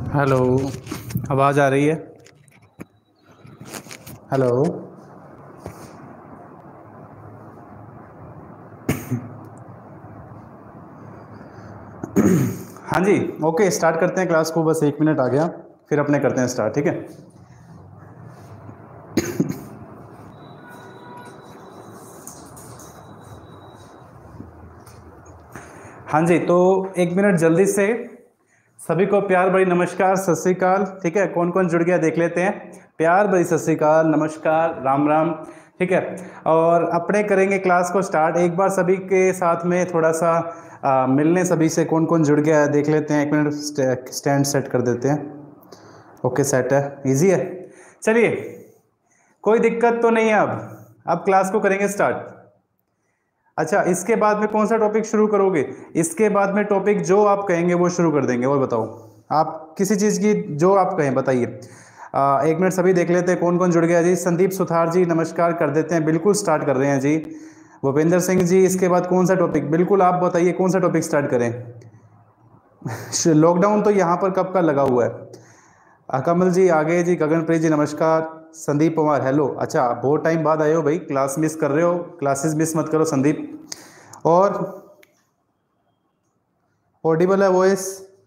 Hello. आवाज़ आ रही है? हेलो। हाँ जी। ओके, स्टार्ट करते हैं क्लास को। बस 1 मिनट आ गया, फिर अपने करते हैं स्टार्ट। ठीक है। हाँ जी, तो 1 मिनट जल्दी से सभी को प्यार भरी नमस्कार, सत श्री अकाल। ठीक है, कौन कौन जुड़ गया देख लेते हैं। प्यार भरी सत श्री अकाल, नमस्कार, राम राम। ठीक है, और अपने करेंगे क्लास को स्टार्ट। एक बार सभी के साथ में थोड़ा सा मिलने सभी से कौन कौन जुड़ गया है देख लेते हैं। 1 मिनट स्टैंड सेट कर देते हैं। ओके, सेट है, इजी है। चलिए, कोई दिक्कत तो नहीं है। अब क्लास को करेंगे स्टार्ट। अच्छा, इसके बाद में कौन सा टॉपिक शुरू करोगे? इसके बाद में टॉपिक जो आप कहेंगे वो शुरू कर देंगे। और बताओ, आप किसी चीज़ की जो आप कहें बताइए। 1 मिनट सभी देख लेते हैं कौन कौन जुड़ गया जी। संदीप सुथार जी, नमस्कार कर देते हैं। बिल्कुल स्टार्ट कर रहे हैं जी। भूपेंद्र सिंह जी, इसके बाद कौन सा टॉपिक? बिल्कुल आप बताइए कौन सा टॉपिक स्टार्ट करें। लॉकडाउन तो यहाँ पर कब का लगा हुआ है। कमल जी आगे जी। गगनप्रीत जी नमस्कार। संदीप पवार हेलो। अच्छा, बहुत टाइम बाद आए हो भाई, क्लास मिस कर रहे हो। क्लासेस मिस मत करो संदीप। और ऑडिबल है वॉइस?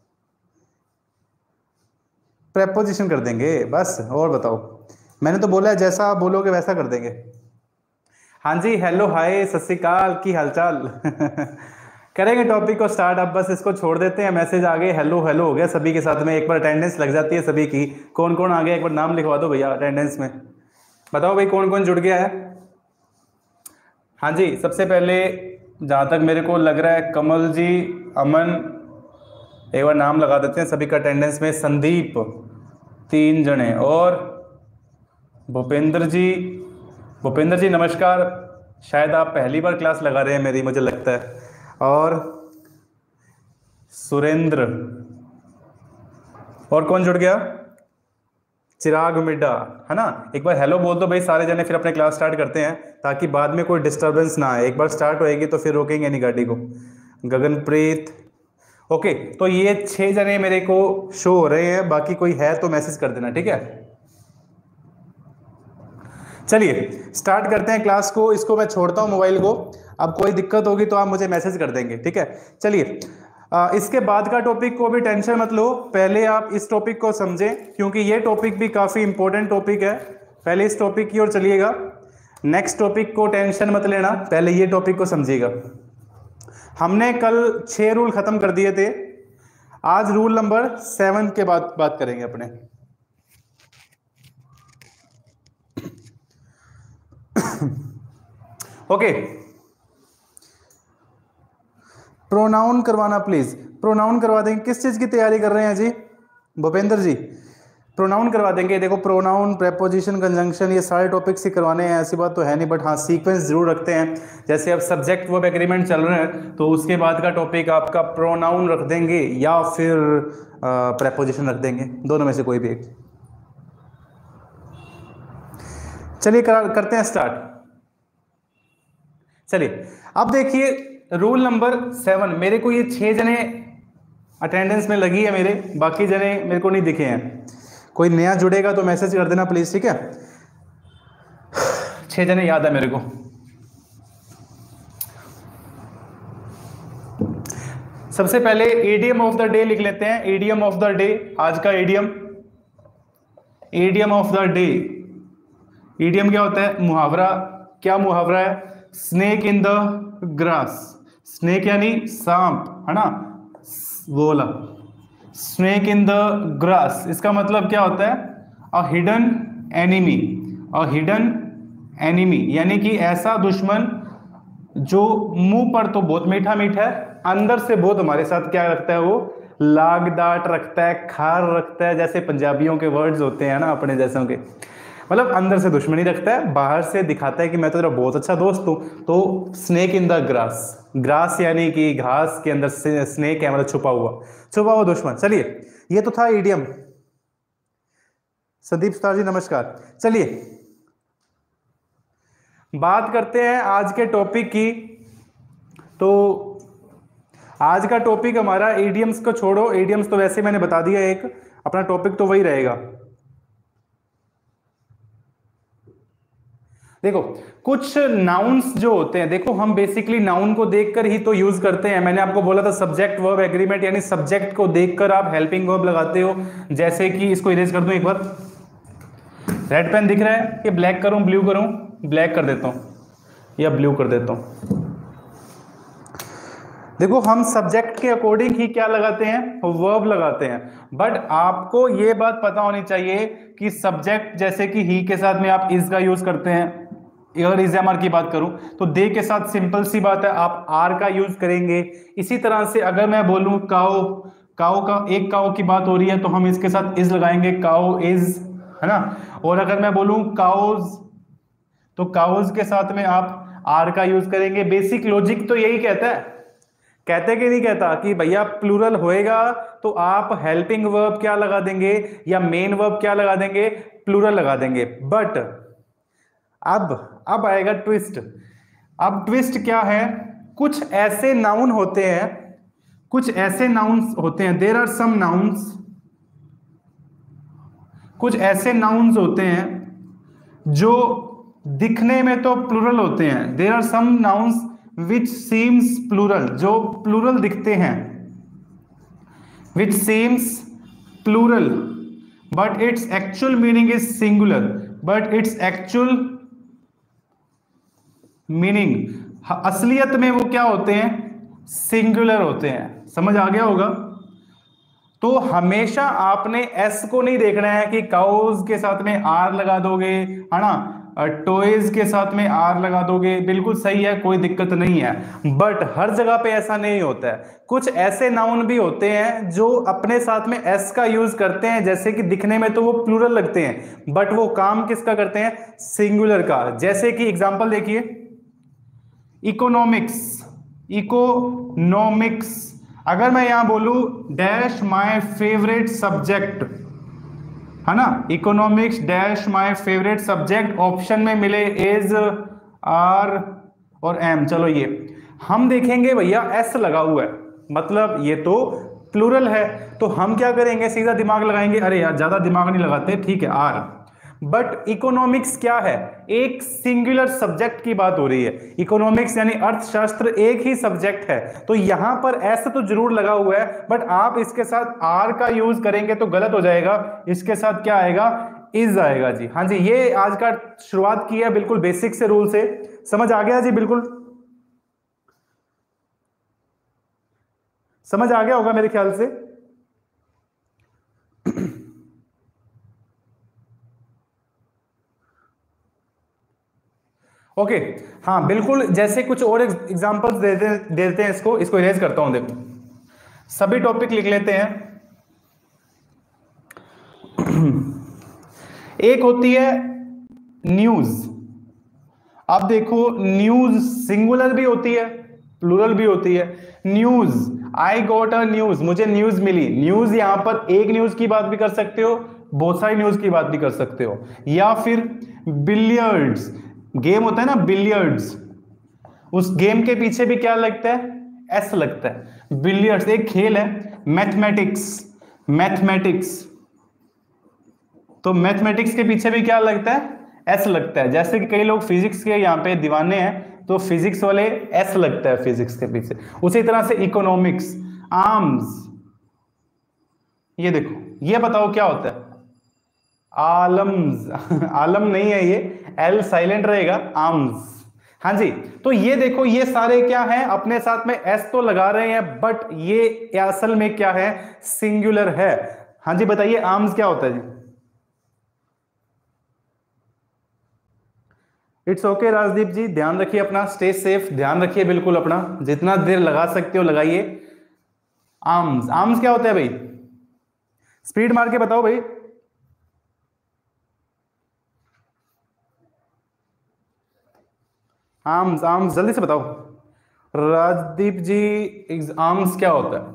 प्रेपोजिशन कर देंगे बस। और बताओ, मैंने तो बोला है जैसा आप बोलोगे वैसा कर देंगे। हाँ जी, हेलो हाय सत श्री अकाल, की हालचाल। करेंगे टॉपिक को स्टार्ट। अब बस इसको छोड़ देते हैं। मैसेज आ गए, हेलो हेलो हो गया सभी के साथ में। एक बार अटेंडेंस लग जाती है सभी की। कौन कौन आ गया एक बार नाम लिखवा दो भैया अटेंडेंस में। बताओ भाई कौन कौन जुड़ गया है। हाँ जी, सबसे पहले जहाँ तक मेरे को लग रहा है कमल जी, अमन, एक बार नाम लगा देते हैं सभी का अटेंडेंस में। संदीप 3 जने। और भूपेंद्र जी, भूपेंद्र जी नमस्कार। शायद आप पहली बार क्लास लगा रहे हैं मेरी, मुझे लगता है। और सुरेंद्र। और कौन जुड़ गया? चिराग मिड्डा, है ना। एक बार हेलो बोल दो भाई सारे जने, फिर अपने क्लास स्टार्ट करते हैं ताकि बाद में कोई डिस्टरबेंस ना आए। एक बार स्टार्ट होएगी तो फिर रोकेंगे नहीं गाड़ी को। गगनप्रीत। ओके, तो ये 6 जने मेरे को शो हो रहे हैं। बाकी कोई है तो मैसेज कर देना, ठीक है। चलिए स्टार्ट करते हैं क्लास को। इसको मैं छोड़ता हूं मोबाइल को। अब कोई दिक्कत होगी तो आप मुझे मैसेज कर देंगे, ठीक है। चलिए, इसके बाद का टॉपिक को भी टेंशन मत लो। पहले आप इस टॉपिक को समझें, क्योंकि ये टॉपिक भी काफी इंपॉर्टेंट टॉपिक है। पहले इस टॉपिक की ओर चलिएगा। नेक्स्ट टॉपिक को टेंशन मत लेना, पहले ये टॉपिक को समझिएगा। हमने कल 6 रूल खत्म कर दिए थे। आज रूल नंबर 7 के बाद बात करेंगे अपने। ओके, प्रोनाउन करवाना प्लीज। प्रोनाउन करवा देंगे। किस चीज की तैयारी कर रहे हैं जी भूपेंद्र जी? प्रोनाउन करवा देंगे। देखो, प्रोनाउन, प्रेपोजिशन, कंजंक्शन, ये सारे टॉपिक्स ही करवाने हैं, ऐसी बात तो है नहीं। बट हाँ, सीक्वेंस जरूर रखते हैं। जैसे अब सब्जेक्ट वर्ब एग्रीमेंट चल रहे हैं तो उसके बाद का टॉपिक आपका प्रोनाउन रख देंगे या फिर प्रेपोजिशन रख देंगे, दोनों में से कोई भी एक। चलिए करते हैं स्टार्ट। चलिए, अब देखिए रूल नंबर 7। मेरे को ये 6 जने अटेंडेंस में लगी है मेरे, बाकी जने मेरे को नहीं दिखे हैं। कोई नया जुड़ेगा तो मैसेज कर देना प्लीज, ठीक है। 6 जने याद है मेरे को। सबसे पहले ईडियम ऑफ द डे लिख लेते हैं। ईडियम ऑफ द डे, आज का idiom. Idiom of the day, idiom क्या होता है? मुहावरा। क्या मुहावरा है? Snake in the grass. Snake यानी सांप, है ना, वो वाला। स्नेक इन द ग्रास, इसका मतलब क्या होता है? A hidden enemy. A hidden enemy यानी कि ऐसा दुश्मन जो मुंह पर तो बहुत मीठा मीठा है, अंदर से बहुत हमारे साथ क्या रखता है? वो लाग डांट रखता है, खार रखता है। जैसे पंजाबियों के वर्ड्स होते हैं ना अपने जैसों के, मतलब अंदर से दुश्मनी रखता है, बाहर से दिखाता है कि मैं तो तेरा बहुत अच्छा दोस्त हूं। तो snake in the grass, grass यानी कि घास के अंदर से स्नेक है, मतलब छुपा हुआ दुश्मन। चलिए, ये तो था इडियम। संदीप सुतार जी नमस्कार। चलिए बात करते हैं आज के टॉपिक की। तो आज का टॉपिक हमारा इडियम्स को छोड़ो, इडियम्स तो वैसे मैंने बता दिया एक। अपना टॉपिक तो वही रहेगा। देखो कुछ नाउन्स जो होते हैं, देखो हम बेसिकली नाउन को देखकर ही तो यूज करते हैं। मैंने आपको बोला था सब्जेक्ट वर्ब एग्रीमेंट, यानी सब्जेक्ट को देखकर आप हेल्पिंग वर्ब लगाते हो। जैसे कि इसको इरेज कर दूं एक बार, रेड पेन दिख रहा है कि ब्लैक करूं ब्लू करूं? ब्लैक कर देता हूं या ब्लू कर देता हूं। देखो हम सब्जेक्ट के अकॉर्डिंग ही क्या लगाते हैं, वर्ब लगाते हैं। बट आपको ये बात पता होनी चाहिए कि सब्जेक्ट जैसे कि ही के साथ में आप इज का यूज करते हैं। अगर इज एम आर की बात करूं तो दे के साथ सिंपल सी बात है आप आर का यूज करेंगे। इसी तरह से अगर मैं बोलूं काओ, काओ का एक काओ की बात हो रही है तो हम इसके साथ इज लगाएंगे, काओ इज, है ना। और अगर मैं बोलूं काउज, तो काउज के साथ में आप आर का यूज करेंगे। बेसिक लॉजिक तो यही कहता है, कहते कि नहीं कहता कि भैया प्लूरल होएगा तो आप हेल्पिंग वर्ब क्या लगा देंगे या मेन वर्ब क्या लगा देंगे, प्लूरल लगा देंगे। बट अब आएगा ट्विस्ट। अब ट्विस्ट क्या है, कुछ ऐसे नाउन होते हैं, कुछ ऐसे नाउन्स होते हैं, देयर आर सम नाउन्स, कुछ ऐसे नाउन्स होते हैं जो दिखने में तो प्लूरल होते हैं। There are some nouns which seems plural, जो प्लूरल दिखते हैं, which seems plural but it's actual meaning is singular, but it's actual meaning असलियत में वो क्या होते हैं, सिंगुलर होते हैं। समझ आ गया होगा। तो हमेशा आपने एस को नहीं देखना है कि काउज के साथ में आर लगा दोगे, है ना, टॉयज के साथ में आर लगा दोगे, बिल्कुल सही है, कोई दिक्कत नहीं है। बट हर जगह पे ऐसा नहीं होता है। कुछ ऐसे नाउन भी होते हैं जो अपने साथ में एस का यूज करते हैं, जैसे कि दिखने में तो वो प्लूरल लगते हैं बट वो काम किसका करते हैं, सिंगुलर का। जैसे कि एग्जांपल देखिए, इकोनॉमिक्स, इकोनॉमिक्स, अगर मैं यहां बोलूं डैश माय फेवरेट सब्जेक्ट, है ना, economics dash my favourite subject, option में मिले इज, आर और एम। चलो ये हम देखेंगे भैया एस लगा हुआ है, मतलब ये तो प्लूरल है, तो हम क्या करेंगे, सीधा दिमाग लगाएंगे, अरे यार ज्यादा दिमाग नहीं लगाते, ठीक है आर। बट इकोनॉमिक्स क्या है, एक सिंगुलर सब्जेक्ट की बात हो रही है। इकोनॉमिक्स यानी अर्थशास्त्र एक ही सब्जेक्ट है, तो यहां पर एस तो जरूर लगा हुआ है, बट आप इसके साथ आर का यूज करेंगे तो गलत हो जाएगा। इसके साथ क्या आएगा, इज आएगा जी। हाँ जी, ये आज का शुरुआत की है बिल्कुल बेसिक से रूल से, समझ आ गया जी, बिल्कुल समझ आ गया होगा मेरे ख्याल से। ओके हाँ बिल्कुल, जैसे कुछ और एग्जांपल्स देते हैं इसको इरेज करता हूं। देखो सभी टॉपिक लिख लेते हैं। एक होती है न्यूज। अब देखो न्यूज सिंगुलर भी होती है, प्लूरल भी होती है। News, I got a news, मुझे न्यूज मिली। न्यूज यहां पर एक न्यूज की बात भी कर सकते हो, बहुत सारी न्यूज की बात भी कर सकते हो। या फिर बिलियर्ड्स, गेम होता है ना बिलियर्ड्स, उस गेम के पीछे भी क्या लगता है, एस लगता है। बिलियर्ड्स एक खेल है। मैथमेटिक्स, मैथमेटिक्स, तो मैथमेटिक्स के पीछे भी क्या लगता है, एस लगता है। जैसे कि कई लोग फिजिक्स के यहाँ पे दीवाने हैं तो फिजिक्स वाले एस लगता है फिजिक्स के पीछे। उसी तरह से इकोनॉमिक्स, आर्म्स, ये देखो ये बताओ क्या होता है, आलम्स आलम नहीं है ये, एल साइलेंट रहेगा, आर्म्स। हाँ जी, तो ये देखो ये सारे क्या हैं, अपने साथ में एस तो लगा रहे हैं बट ये असल में क्या है, सिंगुलर है। हाँ जी बताइए आर्म्स क्या होता है जी। इट्स ओके राजदीप जी, ध्यान रखिए अपना, स्टे सेफ, ध्यान रखिए बिल्कुल अपना, जितना देर लगा सकते हो लगाइए। आर्म्स, आर्म्स क्या होता है भाई, स्पीड मार के बताओ भाई। आर्म्स, आर्म्स जल्दी से बताओ राजदीप जी, आर्म्स क्या होता है।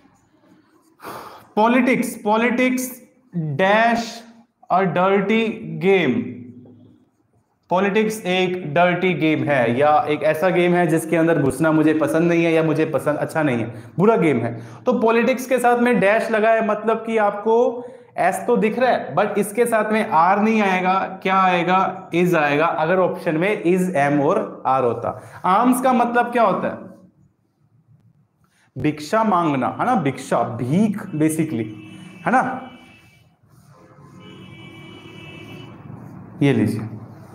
Politics, politics dash a dirty game, politics एक डर्टी गेम है, या एक ऐसा गेम है जिसके अंदर घुसना मुझे पसंद नहीं है, या मुझे पसंद अच्छा नहीं है, बुरा गेम है। तो पॉलिटिक्स के साथ में डैश लगा है, मतलब कि आपको एस तो दिख रहा है, बट इसके साथ में आर नहीं आएगा, क्या आएगा, इज आएगा। अगर ऑप्शन में इज, एम और आर होता। आर्म्स का मतलब क्या होता है? भिक्षा मांगना, है ना, भिक्षा, भीख बेसिकली, है ना। ये लीजिए,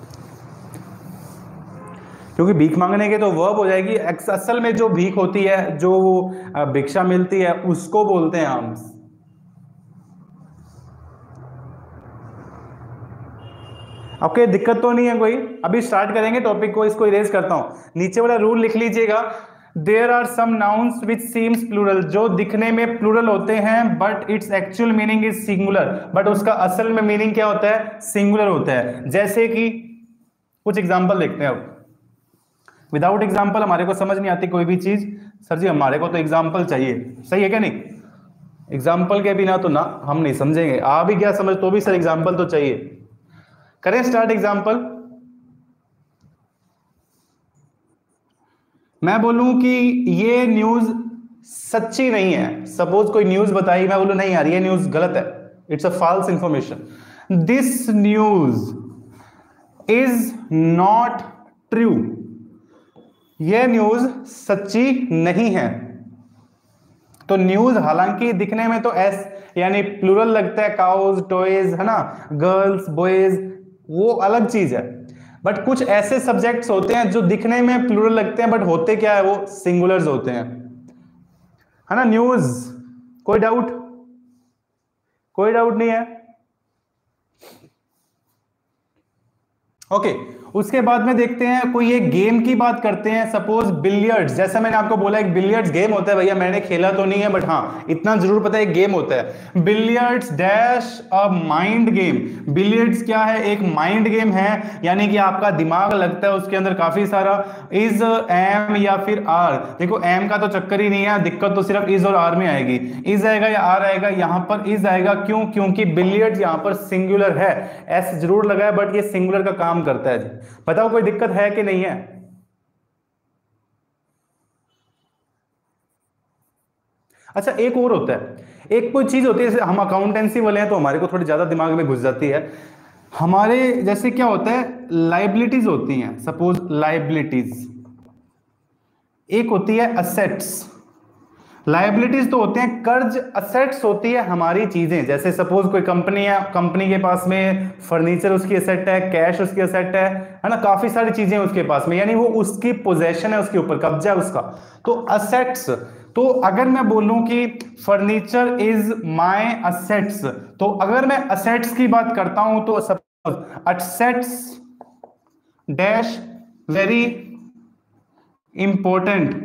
क्योंकि भीख मांगने के तो वर्ब हो जाएगी। असल में जो भीख होती है, जो भिक्षा मिलती है, उसको बोलते हैं आर्म्स। आपके दिक्कत तो नहीं है कोई? अभी स्टार्ट करेंगे टॉपिक को, इसको इरेज करता हूं। नीचे वाला रूल लिख लीजिएगा, there are some nouns which seems plural, जो दिखने में प्लूरल होते हैं but it's actual meaning is singular, but उसका असल में मीनिंग क्या होता है? सिंगुलर होता है। जैसे कि कुछ एग्जांपल देखते हैं। अब विदाउट एग्जांपल हमारे को समझ नहीं आती कोई भी चीज। सर जी हमारे को तो एग्जांपल चाहिए, सही है क्या नहीं? एग्जांपल के बिना तो ना हम नहीं समझेंगे। आ भी क्या समझ तो भी सर एग्जांपल तो चाहिए। करें स्टार्ट एग्जांपल। मैं बोलूं कि ये न्यूज सच्ची नहीं है, सपोज कोई न्यूज बताई, मैं बोलूं नहीं यार ये न्यूज गलत है, it's a false information, this news is not true, ये न्यूज सच्ची नहीं है। तो न्यूज हालांकि दिखने में तो एस यानी प्लूरल लगता है, काउज, टॉयज, है ना, गर्ल्स, बॉयज, वो अलग चीज है। बट कुछ ऐसे सब्जेक्ट्स होते हैं जो दिखने में प्लूरल लगते हैं बट होते क्या है, वो सिंगुलर्स होते हैं, है ना। न्यूज, कोई डाउट? कोई डाउट नहीं है? ओके उसके बाद में देखते हैं कोई एक गेम की बात करते हैं। सपोज बिलियर्ड्स, जैसा मैंने आपको बोला एक बिलियर्ड्स गेम होता है। भैया मैंने खेला तो नहीं है बट हाँ इतना जरूर पता है एक गेम होता है। Billiards dash a mind game. Billiards क्या है? एक माइंड गेम है, यानी कि आपका दिमाग लगता है उसके अंदर काफी सारा। इज, एम या फिर आर। देखो एम का तो चक्कर ही नहीं है, दिक्कत तो सिर्फ इज और आर में आएगी। इज आएगा या आर आएगा? यहां पर इज आएगा। क्यों? क्योंकि बिलियर्ड्स यहां पर सिंगुलर है, एस जरूर लगा है बट ये सिंगुलर का काम करता है। बताओ कोई दिक्कत है कि नहीं है? अच्छा एक और होता है, एक कोई चीज होती है, जैसे हम अकाउंटेंसी वाले हैं तो हमारे को थोड़ी ज्यादा दिमाग में घुस जाती है। हमारे जैसे क्या होता है, लाइबिलिटीज होती हैं। सपोज लाइबिलिटीज, एक होती है असेट्स। लाइबिलिटीज तो होते हैं कर्ज, असेट्स होती है हमारी चीजें। जैसे सपोज कोई कंपनी है, कंपनी के पास में फर्नीचर उसकी असेट है, कैश उसकी असेट है ना, काफी सारी चीजें उसके पास में, यानी वो उसकी पोजेशन है, उसके ऊपर कब्जा है उसका, तो असेट्स। तो अगर मैं बोलूं कि फर्नीचर इज माय असेट्स, तो अगर मैं असेट्स की बात करता हूं तो suppose assets dash very important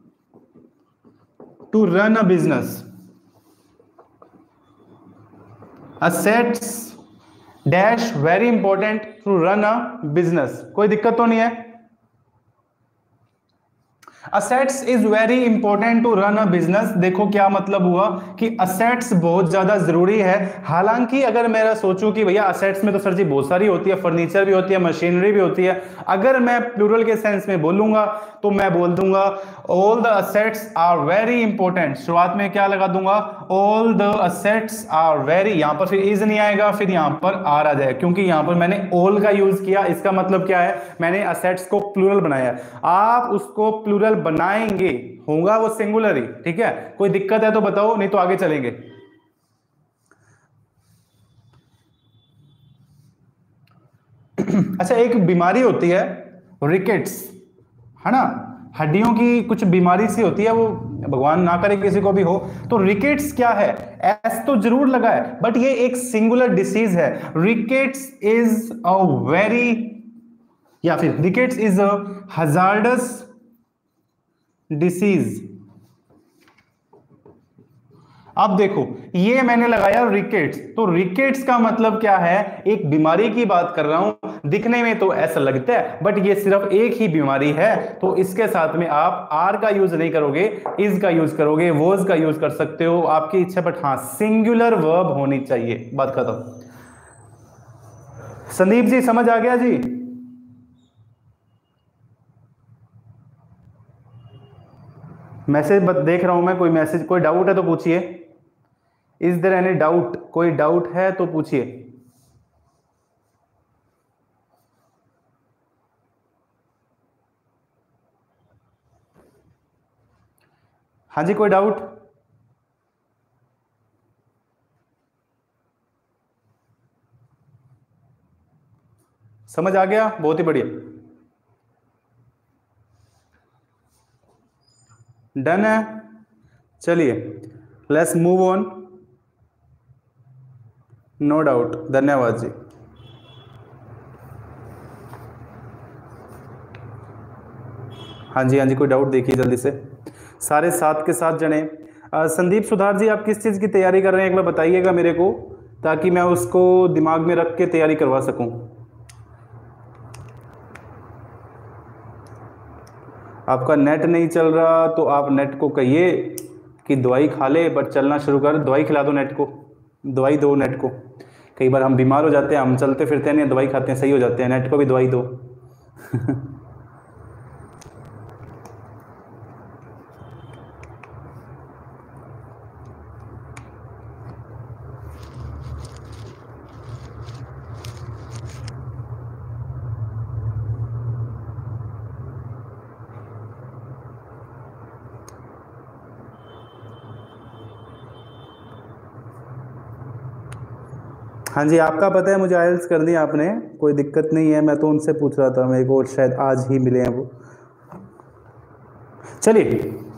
to run a business, assets dash very important to run a business। कोई दिक्कत तो नहीं है? Assets is very important to run a business. देखो क्या मतलब हुआ कि असेट्स बहुत ज्यादा जरूरी है। हालांकि अगर मैं सोचूं कि भैया असेट्स में तो सर जी बहुत सारी होती है, फर्नीचर भी होती है, मशीनरी भी होती है, अगर मैं प्लूरल के सेंस में बोलूंगा तो मैं बोल दूंगा all the assets are very important. शुरुआत में क्या लगा दूंगा? All the assets are very, यहां पर फिर इज नहीं आएगा, फिर यहां पर आर आ जाएगा, क्योंकि यहां पर मैंने ऑल का यूज किया। इसका मतलब क्या है? मैंने असेट्स को प्लूरल बनाया। आप उसको प्लूरल बनाएंगे, होगा वो सिंगुलर ही, ठीक है। कोई दिक्कत है तो बताओ, नहीं तो आगे चलेंगे। अच्छा एक बीमारी होती है रिकेट्स, है ना, हड्डियों की कुछ बीमारी सी होती है, वो भगवान ना करे किसी को भी हो। तो रिकेट्स क्या है? एस तो जरूर लगा है बट ये एक सिंगुलर डिसीज है। रिकेट्स इज अ वेरी, या फिर rickets is a hazardous disease. अब देखो ये मैंने लगाया रिकेट्स, तो रिकेट्स का मतलब क्या है? एक बीमारी की बात कर रहा हूं। दिखने में तो ऐसा लगता है बट ये सिर्फ एक ही बीमारी है, तो इसके साथ में आप आर का यूज नहीं करोगे, इज का यूज करोगे, वॉज का यूज कर सकते हो, आपकी इच्छा, बट हाँ सिंगुलर वर्ब होनी चाहिए। बात खत्म। संदीप जी समझ आ गया जी? मैसेज देख रहा हूं मैं, कोई मैसेज, कोई डाउट है तो पूछिए। इज देयर एनी डाउट, कोई डाउट है तो पूछिए। हाँ जी, कोई डाउट? समझ आ गया? बहुत ही बढ़िया, डन है। चलिए let's move on. No doubt, धन्यवाद जी। हाँ जी, हाँ जी, कोई डाउट देखिए जल्दी से, सारे साथ के साथ जने। संदीप सुधार जी, आप किस चीज़ की तैयारी कर रहे हैं एक बार बताइएगा मेरे को, ताकि मैं उसको दिमाग में रख के तैयारी करवा सकूं। आपका नेट नहीं चल रहा तो आप नेट को कहिए कि दवाई खा ले, बट चलना शुरू कर। दवाई खिला दो नेट को, दवाई दो नेट को। कई बार हम बीमार हो जाते हैं, हम चलते फिरते नहीं, दवाई खाते हैं, सही हो जाते हैं। नेट को भी दवाई दो। हाँ जी, आपका पता है मुझे आइल्स कर दी आपने, कोई दिक्कत नहीं है। मैं तो उनसे पूछ रहा था, मेरे को शायद आज ही मिले हैं वो। चलिए,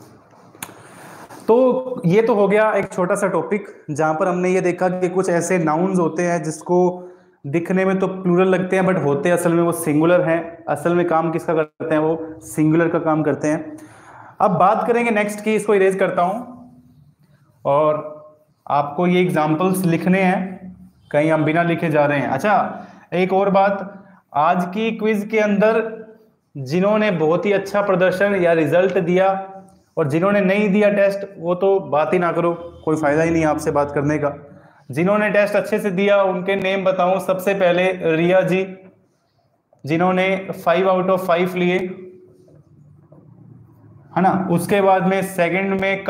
तो ये तो हो गया एक छोटा सा टॉपिक, जहां पर हमने ये देखा कि कुछ ऐसे नाउन्स होते हैं जिसको दिखने में तो प्लूरल लगते हैं, बट होते असल में वो सिंगुलर हैं। असल में काम किसका करते हैं? वो सिंगुलर का काम करते हैं। अब बात करेंगे नेक्स्ट की, इसको इरेज करता हूं और आपको ये एग्जाम्पल्स लिखने हैं, कहीं हम बिना लिखे जा रहे हैं। अच्छा, एक और बात, आज की क्विज के अंदर जिन्होंने बहुत ही अच्छा प्रदर्शन या रिजल्ट दिया और जिन्होंने नहीं दिया टेस्ट, वो तो बात ही ना करो, कोई फायदा ही नहीं आपसे बात करने का। जिन्होंने टेस्ट अच्छे से दिया उनके नेम बताऊं। सबसे पहले रिया जी, जिन्होंने 5 आउट ऑफ 5 लिए, है ना। उसके बाद में सेकंड में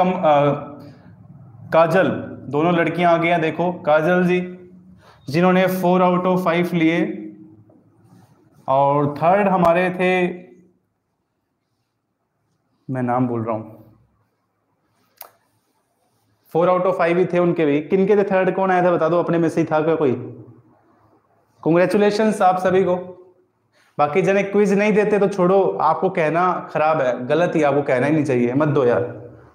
काजल, दोनों लड़कियां आ गई हैं, देखो काजल जी, जिन्होंने 4 आउट ऑफ 5 लिए। और थर्ड हमारे थे, मैं नाम बोल रहा हूं, 4 आउट ऑफ 5 ही थे उनके भी। किनके थे थर्ड? कौन आया था बता दो, अपने में से ही था क्या कोई? कांग्रेचुलेशंस आप सभी को। बाकी जने क्विज नहीं देते तो छोड़ो, आपको कहना खराब है, गलत ही, आपको कहना ही नहीं चाहिए, मत दो यार।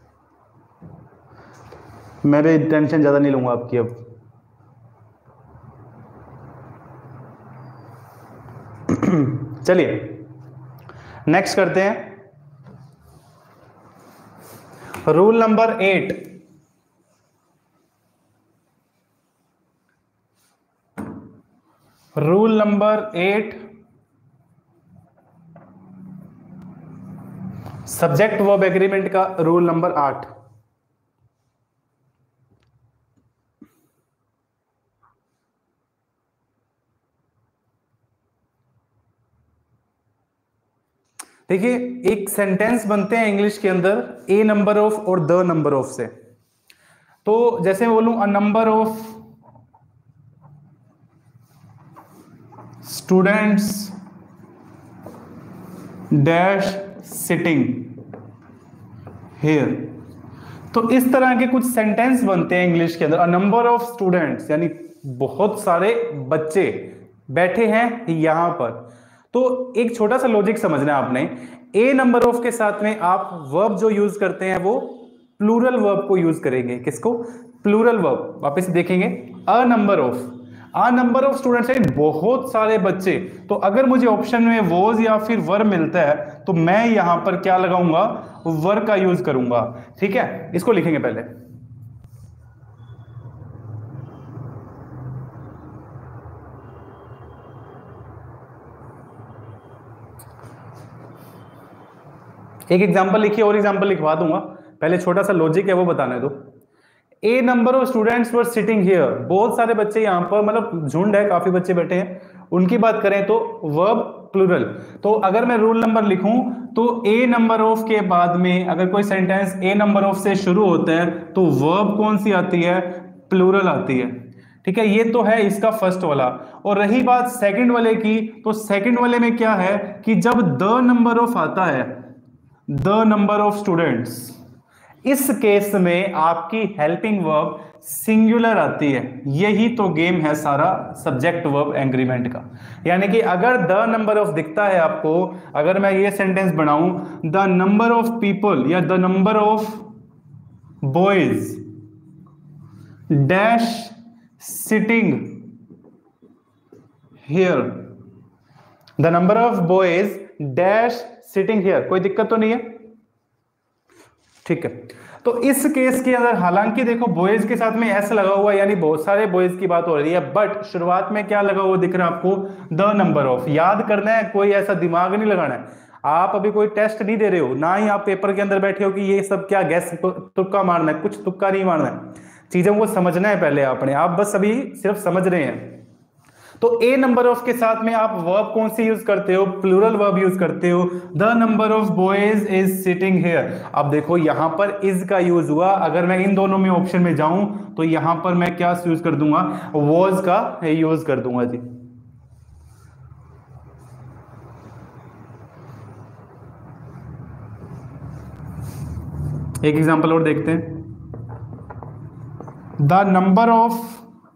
मैं भी टेंशन ज्यादा नहीं लूंगा आपकी अब। चलिए नेक्स्ट करते हैं, rule number 8। Rule number 8, subject verb agreement का रूल नंबर 8। देखिए, एक सेंटेंस बनते हैं इंग्लिश के अंदर ए नंबर ऑफ और द नंबर ऑफ से। तो जैसे मैं बोलूं a number of students dash sitting here, तो इस तरह के कुछ सेंटेंस बनते हैं इंग्लिश के अंदर। अ नंबर ऑफ स्टूडेंट्स यानी बहुत सारे बच्चे बैठे हैं यहां पर। तो एक छोटा सा लॉजिक समझना है आपने, ए नंबर ऑफ के साथ में आप वर्ब जो यूज करते हैं वो प्लूरल वर्ब को यूज करेंगे। किसको? Plural verb. वापस देखेंगे, a number of, a number of students यानी बहुत सारे बच्चे। तो अगर मुझे ऑप्शन में वॉज या फिर वर मिलता है तो मैं यहां पर क्या लगाऊंगा? वर का यूज करूंगा। ठीक है, इसको लिखेंगे पहले। एक एग्जांपल लिखिए और एग्जांपल लिखवा दूंगा, पहले छोटा सा लॉजिक है वो बताने दो। A number of students were sitting here, बहुत सारे बच्चे यहां पर, मतलब झुंड है, काफी बच्चे बैठे हैं। उनकी बात करें तो वर्ब प्लूरल। तो अगर मैं रूल नंबर लिखूं तो ए नंबर ऑफ के बाद में अगर कोई सेंटेंस ए नंबर ऑफ से शुरू होता है तो वर्ब कौन सी आती है, प्लूरल आती है। ठीक है, ये तो है इसका फर्स्ट वाला। और रही बात सेकंड वाले की, तो सेकंड वाले में क्या है कि जब द नंबर ऑफ आता है, द नंबर ऑफ स्टूडेंट्स, इस केस में आपकी हेल्पिंग वर्ब सिंगुलर आती है। यही तो गेम है सारा सब्जेक्ट वर्ब एग्रीमेंट का। यानी कि अगर द नंबर ऑफ दिखता है आपको, अगर मैं ये सेंटेंस बनाऊं, द नंबर ऑफ पीपल या the number of boys dash sitting here, the number of boys dash sitting here, कोई दिक्कत तो नहीं है? ठीक है, तो इस केस के अंदर हालांकि देखो बॉयज के साथ में एस लगा हुआ है, यानी बहुत सारे बॉयज की बात हो रही है, बट शुरुआत में क्या लगा हुआ दिख रहा है आपको, द नंबर ऑफ। याद करना है, कोई ऐसा दिमाग नहीं लगाना है। आप अभी कोई टेस्ट नहीं दे रहे हो, ना ही आप पेपर के अंदर बैठे हो कि ये सब क्या गैस तुक्का मारना है, कुछ तुक्का नहीं मारना है, चीजों को समझना है पहले आपने। आप बस अभी सिर्फ समझ रहे हैं। तो ए नंबर ऑफ के साथ में आप वर्ब कौन सी यूज करते हो, प्लूरल वर्ब यूज करते हो, the number of boys is sitting here. अब देखो यहां पर इज का यूज हुआ, अगर मैं इन दोनों में ऑप्शन में जाऊं तो यहां पर मैं क्या यूज कर दूंगा, वॉज का यूज कर दूंगा जी। एक एग्जांपल और देखते हैं, the number of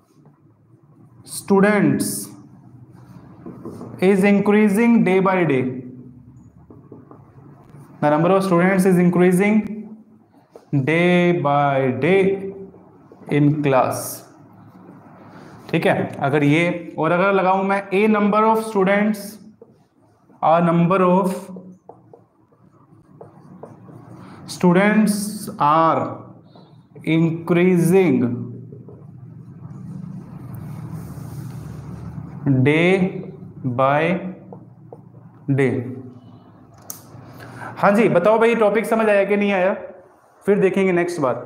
students is increasing day by day, the number of students is increasing day by day in class। ठीक है, अगर ये, और अगर लगाऊं मैं a number of students, a number of students are increasing day by day. हाँ जी बताओ भाई, टॉपिक समझ आया कि नहीं आया? फिर देखेंगे नेक्स्ट बात।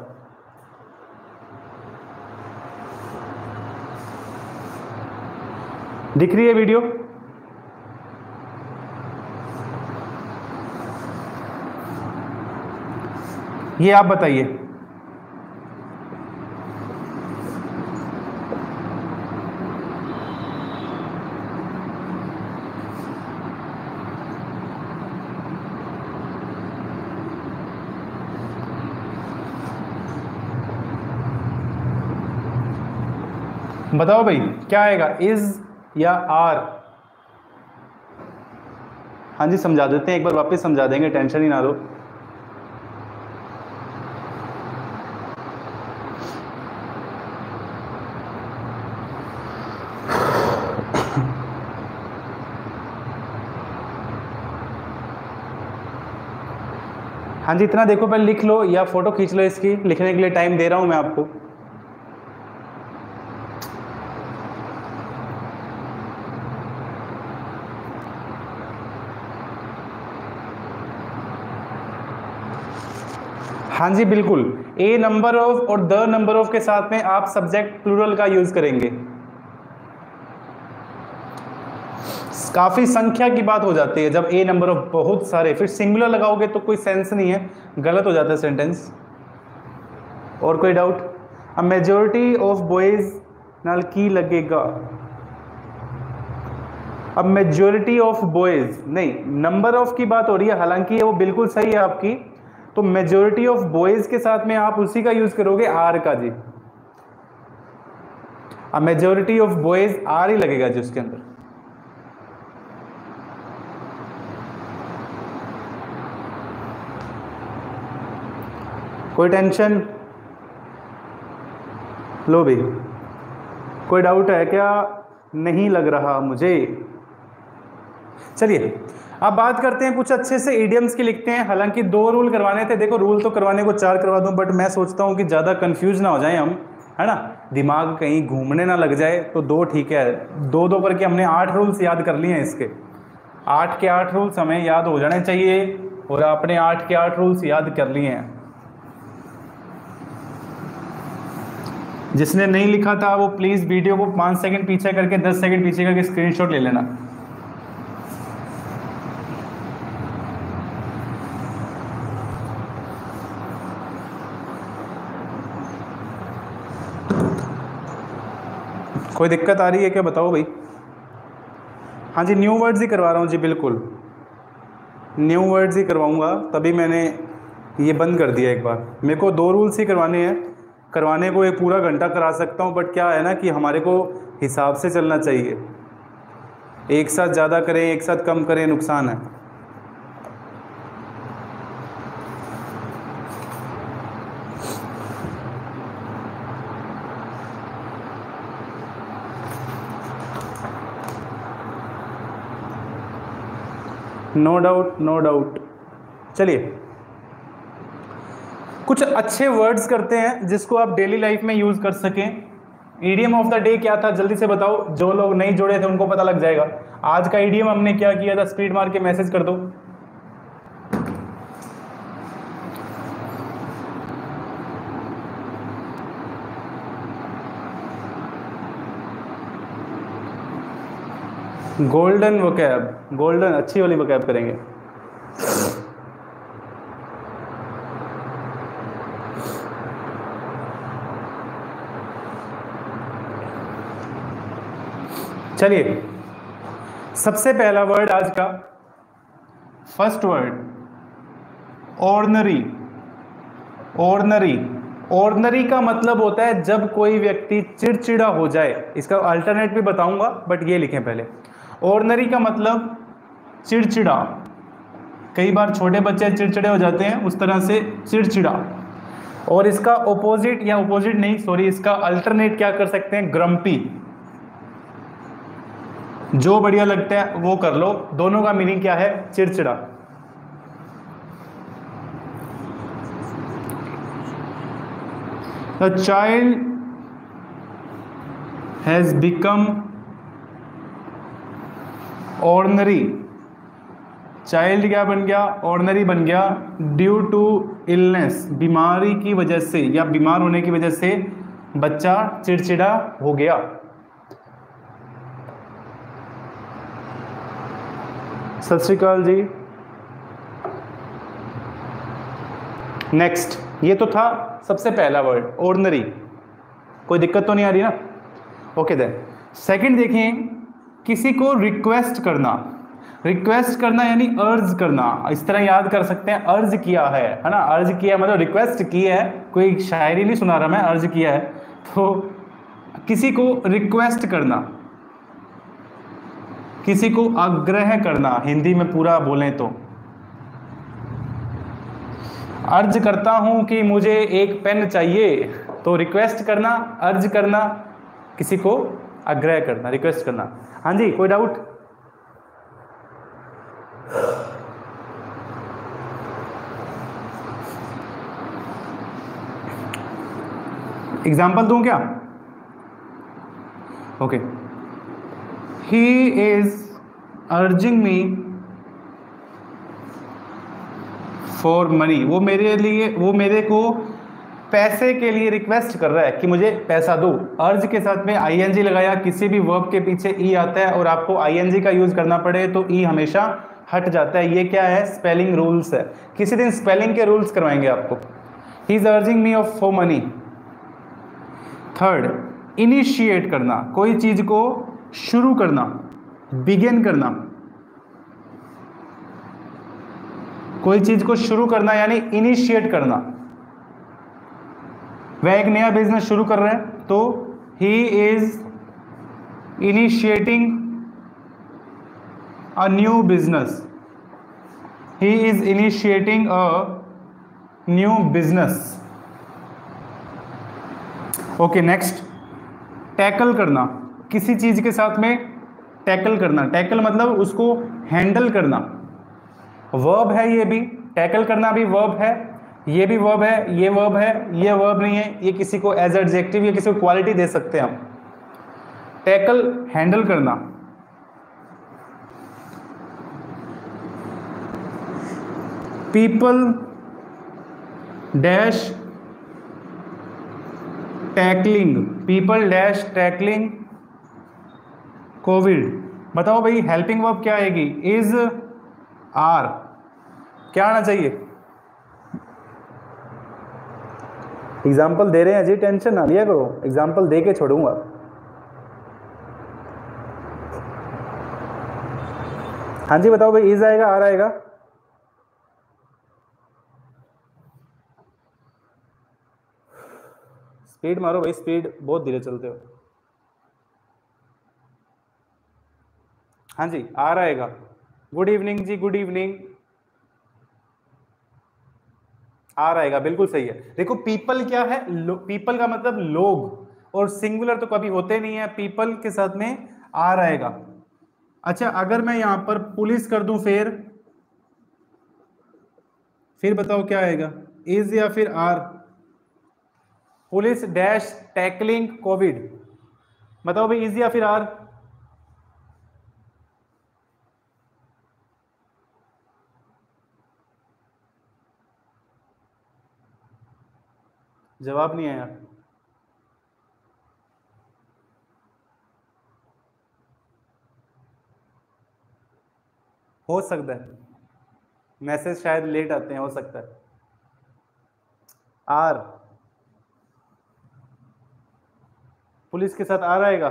दिख रही है वीडियो? ये आप बताइए। बताओ भाई क्या आएगा, इज या आर? हाँ जी समझा देते हैं, एक बार वापस समझा देंगे, टेंशन ही ना लो। हाँ जी इतना देखो, पहले लिख लो या फोटो खींच लो इसकी, लिखने के लिए टाइम दे रहा हूं मैं आपको। हाँ जी बिल्कुल, ए नंबर ऑफ और द नंबर ऑफ के साथ में आप सब्जेक्ट प्लूरल का यूज करेंगे। काफी संख्या की बात हो जाती है जब ए नंबर ऑफ बहुत सारे, फिर सिंगुलर लगाओगे तो कोई सेंस नहीं है, गलत हो जाता है सेंटेंस। और कोई doubt? A majority of boys नाल की लगेगा, अब मेजोरिटी ऑफ बॉयज नहीं, नंबर ऑफ की बात हो रही है, हालांकि वो बिल्कुल सही है आपकी। तो मेजोरिटी ऑफ बॉयज के साथ में आप उसी का यूज करोगे, आर का जी। अब मेजोरिटी ऑफ बॉयज आर ही लगेगा जी उसके अंदर। कोई टेंशन? लो भाई, कोई डाउट है क्या? नहीं लग रहा मुझे। चलिए अब बात करते हैं, कुछ अच्छे से इडियम्स की लिखते हैं। हालांकि 2 रूल करवाने थे, देखो रूल तो करवाने को 4 करवा दूं, बट मैं सोचता हूं कि ज़्यादा कंफ्यूज ना हो जाए हम, है ना, दिमाग कहीं घूमने ना लग जाए, तो 2 ठीक है। 2 करके हमने 8 रूल्स याद कर लिए हैं इसके। 8 के 8 रूल्स हमें याद हो जाने चाहिए, और आपने 8 के 8 रूल्स याद कर लिए हैं। जिसने नहीं लिखा था वो प्लीज़ वीडियो को 5 सेकंड पीछे करके 10 सेकंड पीछे करके स्क्रीनशॉट ले लेना। कोई दिक्कत आ रही है क्या, बताओ भाई। हाँ जी, न्यू वर्ड्स ही करवा रहा हूँ जी, बिल्कुल न्यू वर्ड्स ही करवाऊँगा, तभी मैंने ये बंद कर दिया एक बार। मेरे को 2 रूल्स ही करवाने हैं, करवाने को एक पूरा घंटा करा सकता हूँ, बट क्या है ना कि हमारे को हिसाब से चलना चाहिए। एक साथ ज़्यादा करें, एक साथ कम करें, नुकसान है। No doubt, no doubt. चलिए कुछ अच्छे वर्ड्स करते हैं जिसको आप डेली लाइफ में यूज कर सकें। ईडीएम ऑफ द डे क्या था जल्दी से बताओ, जो लोग नहीं जुड़े थे उनको पता लग जाएगा। आज का ईडीएम हमने क्या किया था, स्पीड मार के मैसेज कर दो। गोल्डन वोकैब, गोल्डन अच्छी वाली वोकैब करेंगे। चलिए सबसे पहला वर्ड आज का, first word ordinary. Ordinary, ordinary का मतलब होता है जब कोई व्यक्ति चिड़चिड़ा हो जाए। इसका अल्टरनेट भी बताऊंगा, बट ये लिखें पहले। ऑर्डिनरी का मतलब चिड़चिड़ा। कई बार छोटे बच्चे चिड़चिड़े हो जाते हैं, उस तरह से चिड़चिड़ा। और इसका ऑपोजिट, या ऑपोजिट नहीं सॉरी, इसका अल्टरनेट क्या कर सकते हैं, ग्रम्पी। जो बढ़िया लगता है वो कर लो, दोनों का मीनिंग क्या है, चिड़चिड़ा। The child has become ordinary. Child क्या बन गया, ऑर्डिनरी बन गया, ड्यू टू इलनेस, बीमारी की वजह से या बीमार होने की वजह से बच्चा चिड़चिड़ा हो गया। सत श्री अकाल जी। नेक्स्ट, ये तो था सबसे पहला वर्ड ऑर्डिनरी, कोई दिक्कत तो नहीं आ रही ना। ओके देन सेकंड देखें, किसी को रिक्वेस्ट करना। रिक्वेस्ट करना यानी अर्ज करना, इस तरह याद कर सकते हैं, अर्ज किया है ना। अर्ज किया मतलब रिक्वेस्ट की है, कोई शायरी नहीं सुना रहा मैं, अर्ज किया है। तो किसी को रिक्वेस्ट करना, किसी को आग्रह करना, हिंदी में पूरा बोलें तो अर्ज करता हूं कि मुझे एक पेन चाहिए, तो रिक्वेस्ट करना, अर्ज करना, किसी को आग्रह करना, रिक्वेस्ट करना। हाँ जी, कोई डाउट? एग्जाम्पल दूं क्या? Okay, he is urging me for money. वो मेरे को पैसे के लिए रिक्वेस्ट कर रहा है कि मुझे पैसा दो। अर्ज के साथ में आईएनजी लगाया, किसी भी वर्ब के पीछे ई आता है और आपको आईएनजी का यूज करना पड़े तो ई हमेशा हट जाता है। ये क्या है, स्पेलिंग रूल्स है। किसी दिन स्पेलिंग के रूल्स करवाएंगे आपको। He is urging me of for money. Third, initiate करना, कोई चीज को शुरू करना, बिगिन करना। कोई चीज को शुरू करना यानी इनिशिएट करना। वह एक नया बिजनेस शुरू कर रहे हैं तो he is initiating a new business. He is initiating a new business. Okay next, tackle करना, किसी चीज के साथ में टैकल करना। टैकल मतलब उसको हैंडल करना। वर्ब है ये भी, टैकल करना भी वर्ब है, ये भी वर्ब है, ये वर्ब है, ये वर्ब नहीं है। ये किसी को एज एडजेक्टिव या किसी को क्वालिटी दे सकते हैं हम। टैकल हैंडल करना। People dash tackling, people dash tackling Covid. बताओ भाई हेल्पिंग वर्ब क्या आएगी, इज, आर, क्या आना चाहिए? एग्जाम्पल दे रहे हैं जी, टेंशन ना लिया करो, एग्जाम्पल दे के छोड़ूंगा। हाँ जी बताओ भाई, इज आएगा आर आएगा? स्पीड मारो भाई, स्पीड बहुत धीरे चलते हो। हाँ जी आर आएगा। गुड इवनिंग जी, गुड इवनिंग। आर आएगा, बिल्कुल सही है। देखो पीपल क्या है, पीपल का मतलब लोग, और सिंगुलर तो कभी होते नहीं है, पीपल के साथ में आर आएगा। अच्छा अगर मैं यहां पर पुलिस कर दूं फिर बताओ क्या आएगा, इज या फिर are? Police dash tackling Covid, बताओ भाई इज या फिर आर? जवाब नहीं आया। हो सकता है, मैसेज शायद लेट आते हैं, हो सकता है। आर, पुलिस के साथ आर आएगा।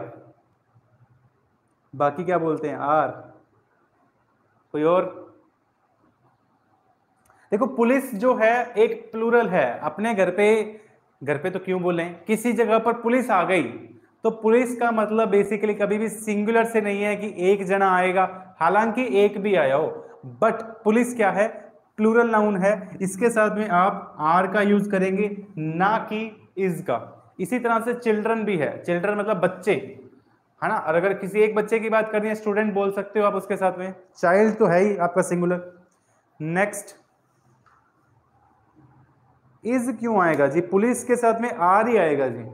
बाकी क्या बोलते हैं, आर? कोई और? देखो पुलिस जो है एक प्लूरल है, अपने घर पे तो क्यों बोलें, किसी जगह पर पुलिस आ गई तो पुलिस का मतलब बेसिकली कभी भी सिंगुलर से नहीं है कि एक जना आएगा, हालांकि एक भी आया हो, बट पुलिस क्या है, प्लूरल नाउन है, इसके साथ में आप आर का यूज करेंगे, ना कि इज का। इसी तरह से चिल्ड्रन भी है, चिल्ड्रन मतलब बच्चे, है ना, और अगर किसी एक बच्चे की बात करनी है, स्टूडेंट बोल सकते हो आप उसके साथ में, चाइल्ड तो है ही आपका सिंगुलर। नेक्स्ट, इज क्यों आएगा जी, पुलिस के साथ में आर ही आएगा जी,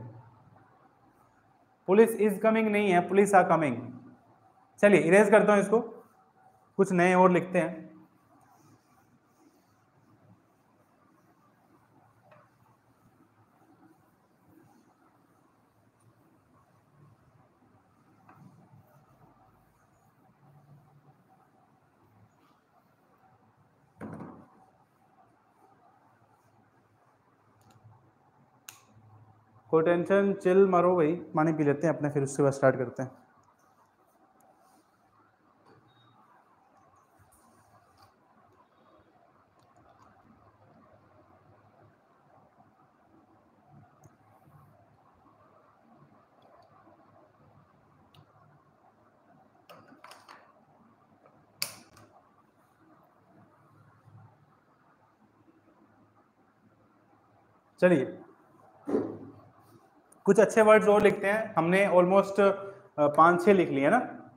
पुलिस इज कमिंग नहीं है, पुलिस आर कमिंग। चलिए इरेज करता हूं इसको, कुछ नए और लिखते हैं। कोई टेंशन, चिल मारो भाई, पानी पी लेते हैं अपने, फिर उसके बाद स्टार्ट करते हैं। चलिए कुछ अच्छे वर्ड्स और लिखते हैं, हमने ऑलमोस्ट 5-6 लिख लिए ना।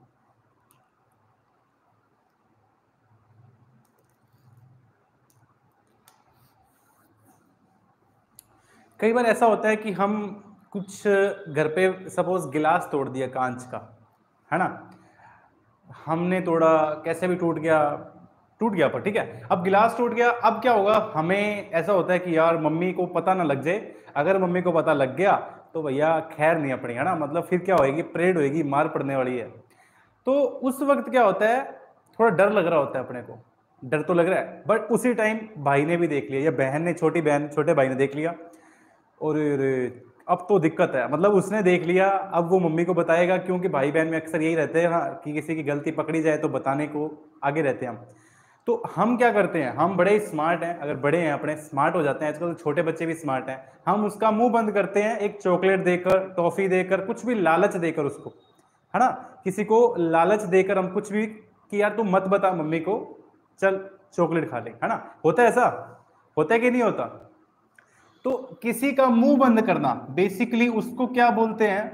कई बार ऐसा होता है कि हम कुछ घर पे सपोज गिलास तोड़ दिया कांच का, है ना, हमने तोड़ा, कैसे भी टूट गया पर ठीक है, अब गिलास टूट गया, अब क्या होगा, हमें ऐसा होता है कि यार मम्मी को पता ना लग जाए, अगर मम्मी को पता लग गया तो भैया खैर नहीं अपनी, है ना, मतलब फिर क्या होएगी, परेड होएगी, मार पड़ने वाली है। तो उस वक्त क्या होता है, थोड़ा डर लग रहा होता है अपने को, डर तो लग रहा है, बट उसी टाइम भाई ने भी देख लिया, या बहन ने, छोटी बहन, छोटे भाई ने देख लिया, और अब तो दिक्कत है, मतलब उसने देख लिया, अब वो मम्मी को बताएगा, क्योंकि भाई बहन में अक्सर यही रहते हैं हाँ, कि किसी की गलती पकड़ी जाए तो बताने को आगे रहते हैं हम। तो हम क्या करते हैं, हम बड़े स्मार्ट हैं, अगर बड़े हैं अपने, स्मार्ट हो जाते हैं, आजकल तो छोटे बच्चे भी स्मार्ट हैं, हम उसका मुंह बंद करते हैं, एक चॉकलेट देकर, टॉफी देकर, कुछ भी लालच देकर उसको, है ना, किसी को लालच देकर हम कुछ भी, कि यार तू मत बता मम्मी को, चल चॉकलेट खा ले, है ना, होता है ऐसा, होता है कि नहीं होता? तो किसी का मुंह बंद करना, बेसिकली उसको क्या बोलते हैं,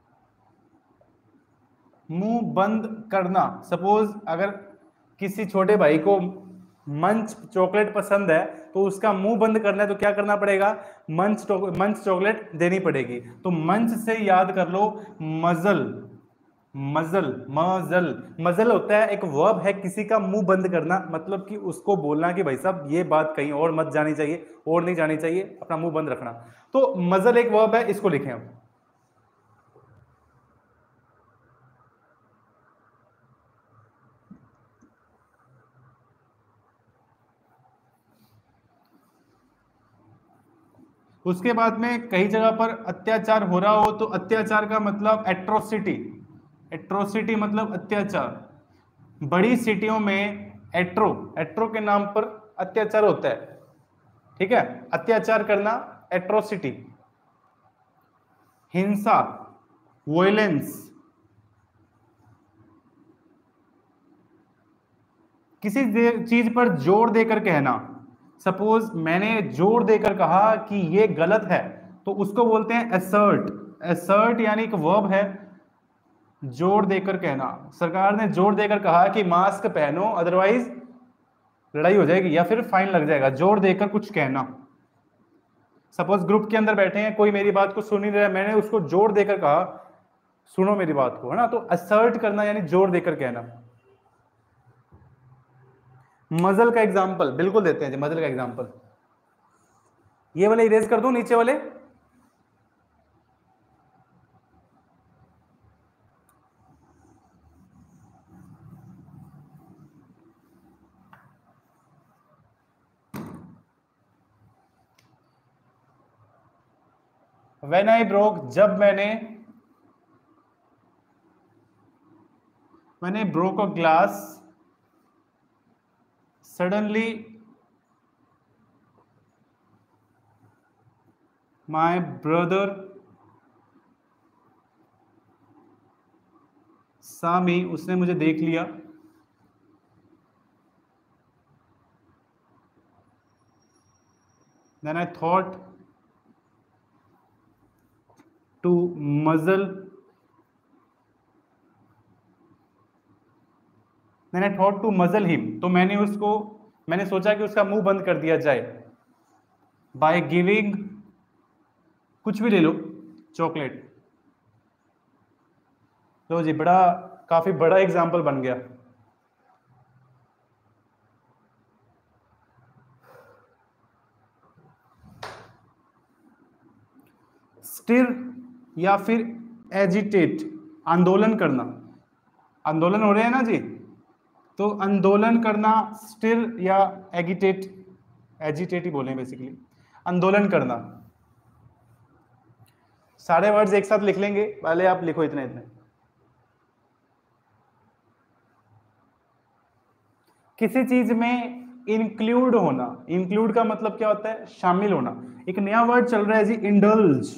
मुंह बंद करना। सपोज अगर किसी छोटे भाई को मंच चॉकलेट पसंद है, तो उसका मुंह बंद करना है, तो क्या करना पड़ेगा, मंच चॉकलेट देनी पड़ेगी। तो मंच से याद कर लो, मजल, मजल, मजल, मजल होता है, एक वर्ब है, किसी का मुंह बंद करना, मतलब कि उसको बोलना कि भाई साहब ये बात कहीं और मत जानी चाहिए, और नहीं जानी चाहिए, अपना मुंह बंद रखना। तो मजल एक वर्ब है, इसको लिखें हम। उसके बाद में कई जगह पर अत्याचार हो रहा हो, तो अत्याचार का मतलब एट्रोसिटी, एट्रोसिटी मतलब अत्याचार, बड़ी सिटियों में एट्रो के नाम पर अत्याचार होता है, ठीक है, अत्याचार करना एट्रोसिटी, हिंसा, वोयलेंस, किसी चीज पर जोर देकर कहना। सपोज मैंने जोर देकर कहा कि ये गलत है, तो उसको बोलते हैं असर्ट। असर्ट यानी एक वर्ब है, जोर देकर कहना। सरकार ने जोर देकर कहा कि मास्क पहनो अदरवाइज लड़ाई हो जाएगी या फिर फाइन लग जाएगा, जोर देकर कुछ कहना। सपोज ग्रुप के अंदर बैठे हैं, कोई मेरी बात को सुन नहीं रहा, मैंने उसको जोर देकर कहा सुनो मेरी बात को, है ना, तो असर्ट करना यानी जोर देकर कहना। मजल का एग्जाम्पल बिल्कुल देते हैं जी, मजल का एग्जाम्पल ये वाले इरेज कर दूं, नीचे वाले। When I broke, जब मैंने broke a glass, suddenly my brother saw me, उसने मुझे देख लिया। Then I thought to muzzle, then I thought to muzzle him, तो मैंने सोचा कि उसका मुंह बंद कर दिया जाए। By giving, कुछ भी ले लो, चॉकलेट। लो जी, काफी बड़ा एग्जाम्पल बन गया। स्टिर या फिर एजिटेट, आंदोलन करना। आंदोलन हो रहे हैं ना जी, तो आंदोलन करना स्टिर या एजिटेट, एजिटेट ही बोले बेसिकली, आंदोलन करना। सारे वर्ड्स एक साथ लिख लेंगे, पहले आप लिखो इतने इतने। किसी चीज में इंक्लूड होना, इंक्लूड का मतलब क्या होता है, शामिल होना। एक नया वर्ड चल रहा है जी, इंडल्ज।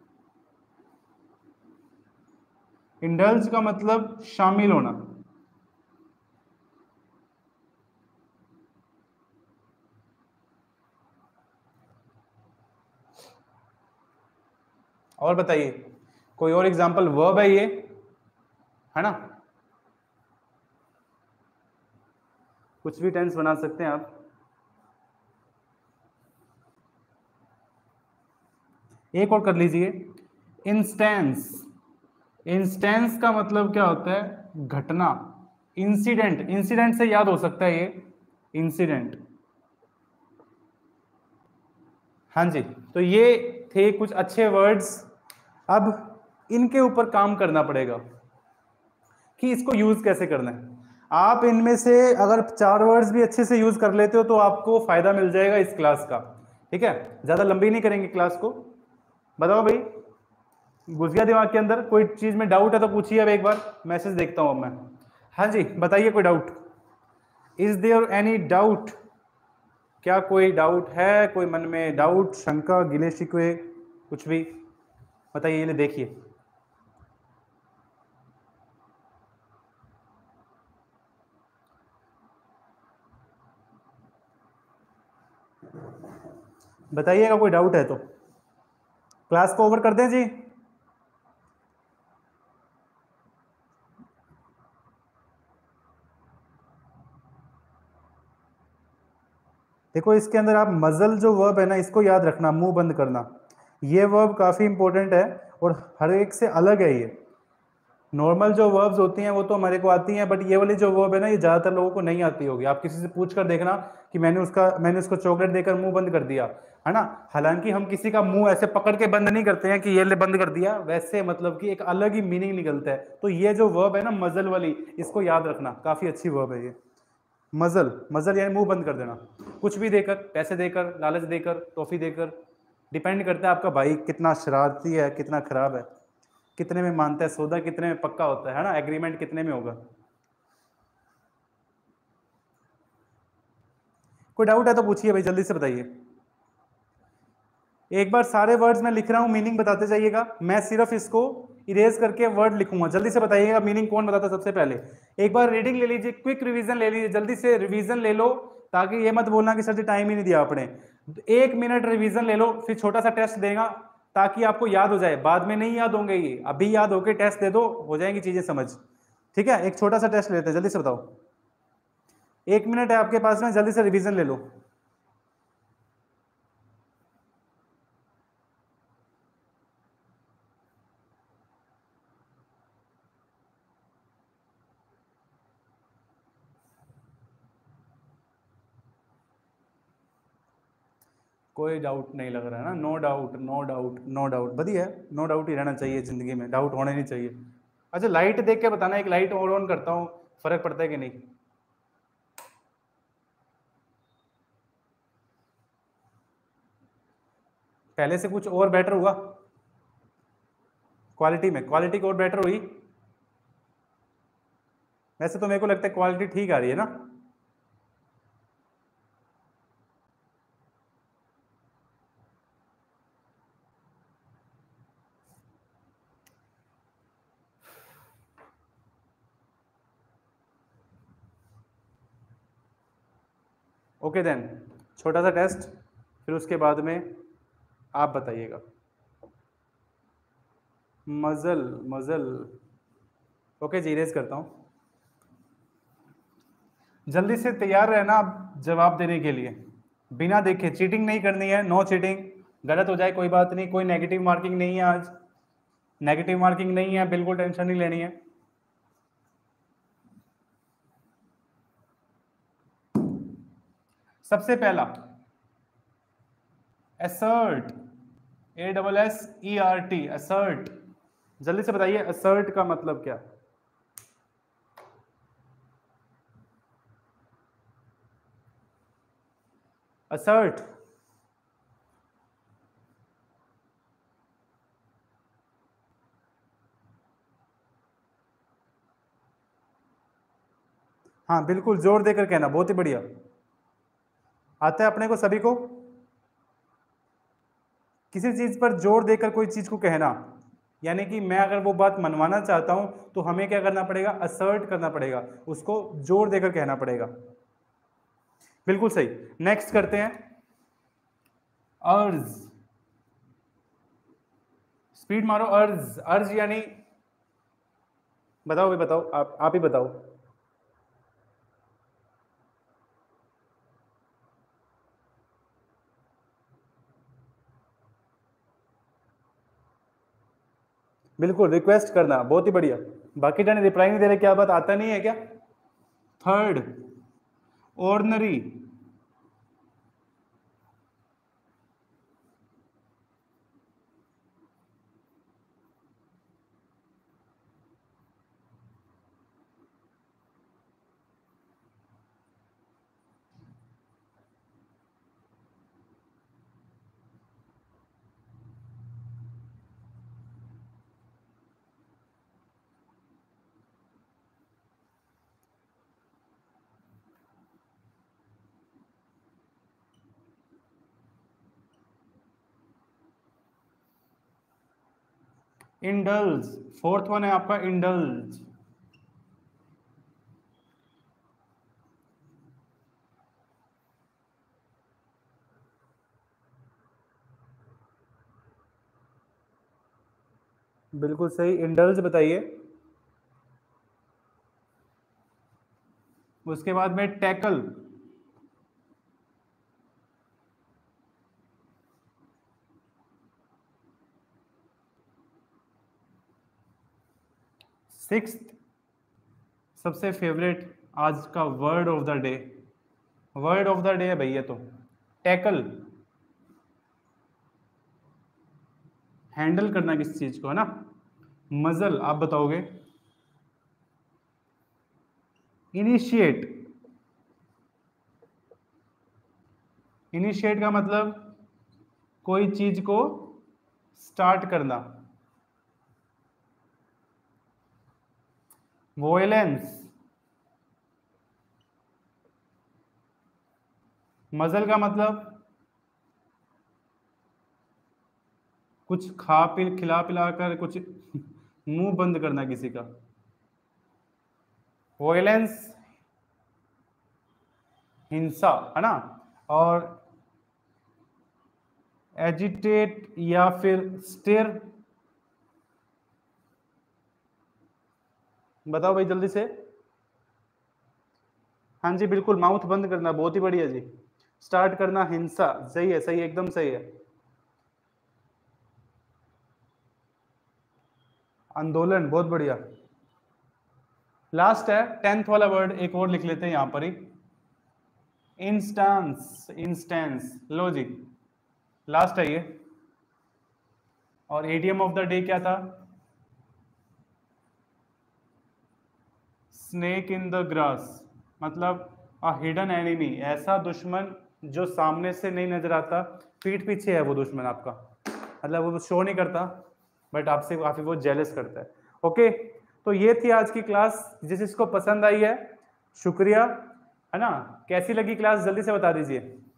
इंडल्ज का मतलब शामिल होना। और बताइए कोई और एग्जांपल, वर्ब है ये, है ना, कुछ भी टेंस बना सकते हैं आप। एक और कर लीजिए, इंस्टेंस। इंस्टेंस का मतलब क्या होता है, घटना, इंसिडेंट। इंसिडेंट से याद हो सकता है ये, इंसिडेंट। हाँ जी, तो ये थे कुछ अच्छे वर्ड्स। अब इनके ऊपर काम करना पड़ेगा कि इसको यूज कैसे करना है। आप इनमें से अगर 4 वर्ड्स भी अच्छे से यूज कर लेते हो तो आपको फायदा मिल जाएगा इस क्लास का, ठीक है। ज्यादा लंबी नहीं करेंगे क्लास को। बताओ भाई, घुस गया दिमाग के अंदर, कोई चीज में डाउट है तो पूछिए। अब एक बार मैसेज देखता हूं अब मैं। हाँ जी, बताइए कोई doubt, is there any doubt? क्या कोई डाउट है, कोई मन में डाउट, शंका, गिले शिकवे, कुछ भी बताइए। ये देखिए, बताइएगा कोई डाउट है तो। क्लास को ओवर कर दें जी। देखो इसके अंदर आप मजल जो वर्ब है ना, इसको याद रखना, मुंह बंद करना। ये वर्ब काफी इंपॉर्टेंट है और हर एक से अलग है ये। नॉर्मल जो वर्ब्स होती हैं वो तो हमारे को आती हैं, बट ये वाली जो वर्ब है ना, ये ज्यादातर लोगों को नहीं आती होगी। आप किसी से पूछ कर देखना कि मैंने उसको चॉकलेट देकर मुंह बंद कर दिया, है ना। हालांकि हम किसी का मुंह ऐसे पकड़ के बंद नहीं करते हैं कि ये ले बंद कर दिया, वैसे मतलब कि एक अलग ही मीनिंग निकलता है। तो ये जो वर्ब है ना मजल वाली, इसको याद रखना, काफी अच्छी वर्ब है ये। मजल, मजल यानी मुंह बंद कर देना, कुछ भी देकर, पैसे देकर, लालच देकर, टॉफी देकर। डिपेंड करता है आपका भाई कितना शरारती है, कितना खराब है, कितने में मानता है, सौदा कितने में पक्का होता है ना, एग्रीमेंट कितने में होगा। कोई डाउट है तो पूछिए भाई, जल्दी से बताइए। एक बार सारे वर्ड्स मैं लिख रहा हूं, मीनिंग बताते जाइएगा, मैं सिर्फ इसको इरेज करके वर्ड लिखूंगा, जल्दी से बताइएगा मीनिंग कौन बताता सबसे पहले। एक बार रीडिंग ले लीजिए, क्विक रिवीजन ले लीजिए, जल्दी से रिवीजन ले लो, ताकि ये मत बोलना कि सर जी टाइम ही नहीं दिया आपने। 1 मिनट रिवीजन ले लो, फिर छोटा सा टेस्ट देगा ताकि आपको याद हो जाए, बाद में नहीं याद होंगे ये, अभी याद होके टेस्ट दे दो, हो जाएंगी चीजें समझ। ठीक है, एक छोटा सा टेस्ट लेते हैं, जल्दी से बताओ। 1 मिनट है आपके पास में, जल्दी से रिवीजन ले लो। कोई डाउट नहीं लग रहा है ना? No doubt, no doubt, no doubt, बढ़िया है, नो डाउट ही रहना चाहिए जिंदगी में, डाउट होने नहीं चाहिए। अच्छा, लाइट देख के बताना, एक लाइट और ऑन करता हूँ, फर्क पड़ता है कि नहीं। पहले से कुछ और बेटर हुआ क्वालिटी में? क्वालिटी और बेटर हुई? वैसे तो मेरे को लगता है क्वालिटी ठीक आ रही है ना। ओके देन, छोटा सा टेस्ट, फिर उसके बाद में आप बताइएगा। मजल, मजल, ओके जी, रेज करता हूँ। जल्दी से तैयार रहना आप जवाब देने के लिए, बिना देखे, चीटिंग नहीं करनी है, नो चीटिंग। गलत हो जाए कोई बात नहीं, कोई नेगेटिव मार्किंग नहीं है आज, नेगेटिव मार्किंग नहीं है, बिल्कुल टेंशन नहीं लेनी है। सबसे पहला असर्ट, ASSERT, असर्ट, जल्दी से बताइए असर्ट का मतलब क्या? असर्ट, हाँ बिल्कुल, जोर देकर कहना, बहुत ही बढ़िया। आता है अपने को सभी को? किसी चीज पर जोर देकर कोई चीज को कहना, यानी कि मैं अगर वो बात मनवाना चाहता हूं तो हमें क्या करना पड़ेगा? असर्ट करना पड़ेगा, उसको जोर देकर कहना पड़ेगा। बिल्कुल सही। नेक्स्ट करते हैं, अर्ज, स्पीड मारो, अर्ज, अर्ज यानी, बताओ भी, बताओ, आप ही बताओ। बिल्कुल, रिक्वेस्ट करना, बहुत ही बढ़िया। बाकी जाने रिप्लाई नहीं दे रहे, क्या बात, आता नहीं है क्या? Third, ordinary, indulge, fourth one है आपका इंडल्ज। बिल्कुल सही, इंडल्ज बताइए। उसके बाद में टैकल, सिक्स्थ, सबसे फेवरेट आज का word of the day, word of the day है भैया, तो टैकल, हैंडल करना किसी चीज को, है ना। मजल आप बताओगे। इनिशिएट, इनिशिएट का मतलब कोई चीज को स्टार्ट करना। वोयलेंस, मजल का मतलब कुछ खा पी खिला पिला कर कुछ मुंह बंद करना किसी का। वॉयलेंस हिंसा, है ना। और एजिटेट या फिर स्टेर, बताओ भाई जल्दी से। हाँ जी बिल्कुल, माउथ बंद करना, बहुत ही बढ़िया जी। स्टार्ट करना हिंसा, सही है, सही है, एकदम सही है। आंदोलन, बहुत बढ़िया। लास्ट है 10th वाला वर्ड, एक और लिख लेते हैं यहां पर ही, इंस्टेंस। इंस्टेंस, लो जी, लास्ट है ये। और एडीएम ऑफ द डे क्या था? स्नेक इन द ग्रास, मतलब अ हिडन एनिमी, ऐसा दुश्मन जो सामने से नहीं नजर आता, पीठ पीछे है वो दुश्मन आपका, मतलब वो शो नहीं करता बट आपसे काफी वो जेलस करता है। ओके, तो ये थी आज की क्लास, जिस जिसको पसंद आई है शुक्रिया, है ना। कैसी लगी क्लास जल्दी से बता दीजिए।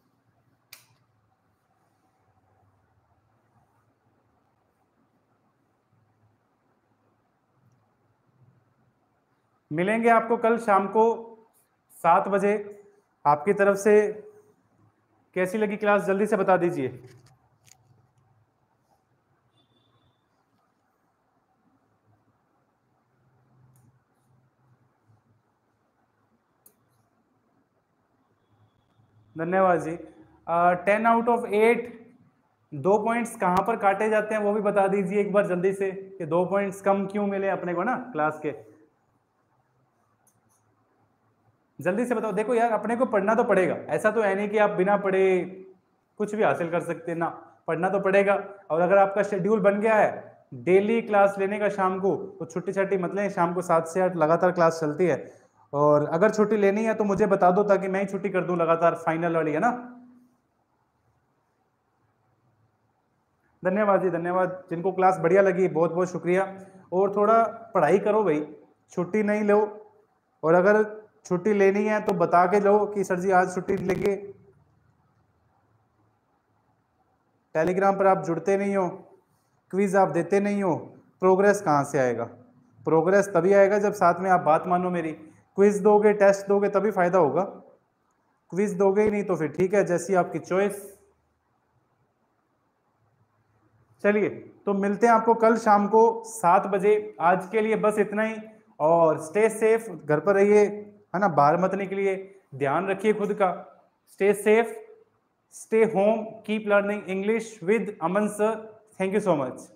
मिलेंगे आपको कल शाम को 7 बजे। आपकी तरफ से कैसी लगी क्लास जल्दी से बता दीजिए। धन्यवाद जी। 10 आउट ऑफ 8 2 पॉइंट्स कहाँ पर काटे जाते हैं वो भी बता दीजिए एक बार जल्दी से, कि 2 पॉइंट्स कम क्यों मिले अपने को ना क्लास के। जल्दी से बताओ। देखो यार, अपने को पढ़ना तो पड़ेगा, ऐसा तो है नहीं कि आप बिना पढ़े कुछ भी हासिल कर सकते हैं ना, पढ़ना तो पड़ेगा। और अगर आपका शेड्यूल बन गया है डेली क्लास लेने का शाम को, तो छुट्टी छट्टी मत लें, शाम को 7 से 8 लगातार क्लास चलती है। और अगर छुट्टी लेनी है तो मुझे बता दो, ताकि मैं ही छुट्टी कर दूं लगातार, फाइनल वाली, है ना। धन्यवाद जी, धन्यवाद। जिनको क्लास बढ़िया लगी बहुत बहुत शुक्रिया। और थोड़ा पढ़ाई करो भाई, छुट्टी नहीं लो। और अगर छुट्टी लेनी है तो बता के लो कि सर जी आज छुट्टी लेंगे। टेलीग्राम पर आप जुड़ते नहीं हो, क्विज आप देते नहीं हो, प्रोग्रेस कहाँ से आएगा? प्रोग्रेस तभी आएगा जब साथ में आप बात मानो मेरी। क्विज दोगे, टेस्ट दोगे, तभी फायदा होगा। क्विज दोगे ही नहीं तो फिर ठीक है, जैसी आपकी चॉइस। चलिए, तो मिलते हैं आपको कल शाम को 7 बजे। आज के लिए बस इतना ही। और स्टे सेफ, घर पर रहिए, है ना, बाहर मत निकलिए, ध्यान रखिए खुद का। Stay safe, stay home, keep learning English with Aman sir. Thank you so much.